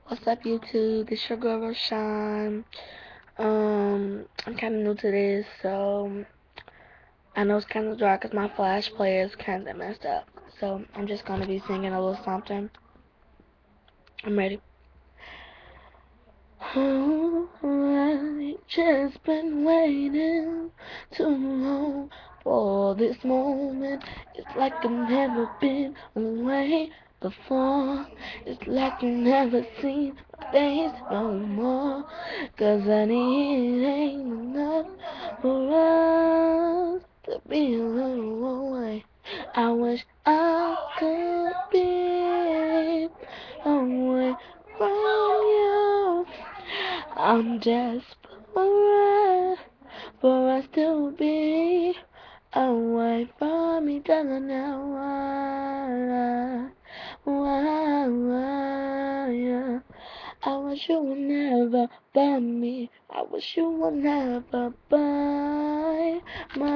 What's up, YouTube? This your girl RoSean. I'm kind of new to this, so I know it's kind of dry because my Flash player is kind of messed up. So I'm just gonna be singing a little something. I'm ready. Oh, I just been waiting too long for this moment. It's like I've never been away before. It's like I've never seen my face no more. 'Cause I need it ain't enough for us to be a little away. I wish I could be away from you. I'm desperate for us to be away from each other now. Yeah. I wish you would never buy me. I wish you would never buy my